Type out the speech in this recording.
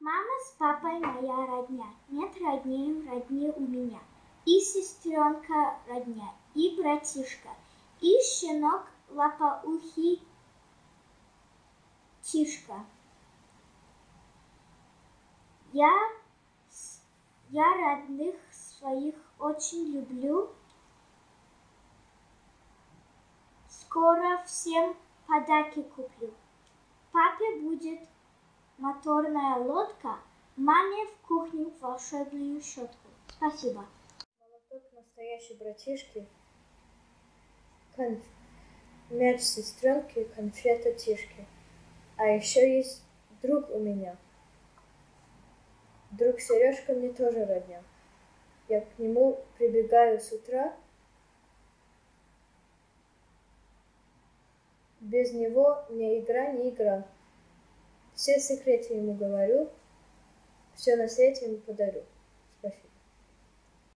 Мама с папой моя родня, нет родни у меня. И сестренка родня, и братишка, и щенок лопоухий Тишка. Я родных своих очень люблю. Скоро всем подарки куплю. Папе будет моторная лодка, маме в кухню волшебную щетку. Спасибо. Молоток настоящий братишки, мяч сестренки, конфета Тишки. А еще есть друг у меня. Друг Сережка мне тоже родня. Я к нему прибегаю с утра. Без него ни игра, ни игра. Все секреты ему говорю, все на свете ему подарю. Спасибо.